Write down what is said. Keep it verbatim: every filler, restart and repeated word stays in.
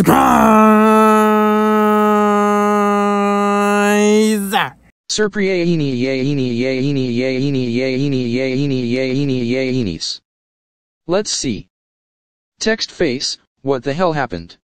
Surprise! Surpriaini yaini yaini yaini yaini yaini yaini yainis. Let's see. Text face, what the hell happened?